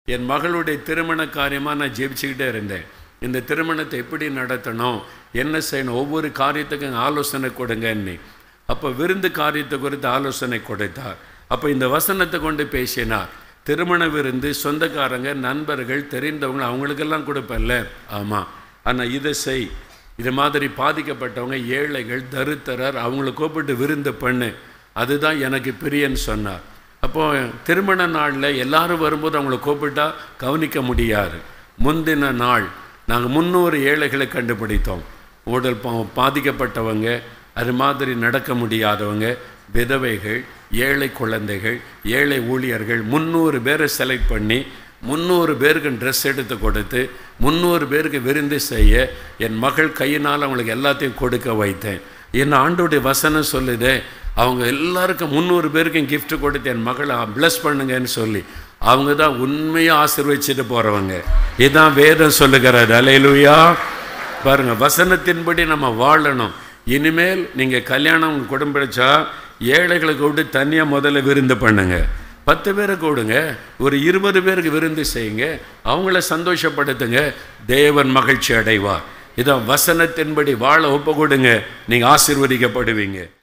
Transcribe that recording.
என் மகளுடைய திருமண காரியமாக நான் ஜெபிச்சுக்கிட்டே இருந்தேன். இந்த திருமணத்தை எப்படி நடத்தணும், என்ன செய்யணும், ஒவ்வொரு காரியத்துக்கும் ஆலோசனை கொடுங்கன்னு. அப்போ விருந்து காரியத்தை குறித்து ஆலோசனை கொடுத்தார். அப்போ இந்த வசனத்தை கொண்டு பேசினார். திருமண விருந்து சொந்தக்காரங்க, நண்பர்கள், தெரிந்தவங்க அவங்களுக்கெல்லாம் கொடுப்பல்ல. ஆமாம், ஆனால் இதை செய், இது மாதிரி பாதிக்கப்பட்டவங்க, ஏழைகள், தரித்திரர், அவங்கள கூப்பிட்டு விருந்து பண்ணு, அதுதான் எனக்கு பிரியன்னு சொன்னார். அப்போது திருமண நாளில் எல்லாரும் வரும்போது அவங்கள கூப்பிட்டா கவனிக்க முடியாது. முந்தின நாள் நாங்கள் 300 ஏழைகளை கண்டுபிடித்தோம். உடல் பாதிக்கப்பட்டவங்க, அது மாதிரி நடக்க முடியாதவங்க, விதவைகள், ஏழை குழந்தைகள், ஏழை ஊழியர்கள், 300 பேரை செலக்ட் பண்ணி 300 பேருக்கு ட்ரெஸ் எடுத்து கொடுத்து 300 பேருக்கு விருந்து செய்ய என் மகள் கையினால் அவங்களுக்கு எல்லாத்தையும் கொடுக்க வைத்தேன். என் ஆண்டோடைய வசனம் சொல்லுதே, அவங்க எல்லாருக்கும் 300 பேருக்கும் கிஃப்ட் கொடுத்து என் மகளை ப்ளஸ் பண்ணுங்கன்னு சொல்லி அவங்க தான் உண்மையாக ஆசீர்வதிச்சுட்டு போகிறவங்க. இதுதான் வேதம் சொல்லுகிறது. அல்லேலூயா. பாருங்கள், வசனத்தின்படி நம்ம வாழணும். இனிமேல் நீங்கள் கல்யாணம் குடும்பிச்சா ஏழைகளுக்கு விட்டு தனியாக முதல்ல விருந்து பண்ணுங்க. 10 பேரை கூடுங்க, ஒரு 20 பேருக்கு விருந்து செய்யுங்க, அவங்கள சந்தோஷப்படுத்துங்க, தேவன் மகிழ்ச்சி அடைவார். இதான் வசனத்தின்படி வாழ ஒப்பு கொடுங்க, நீங்கள் ஆசீர்வதிக்கப்படுவீங்க.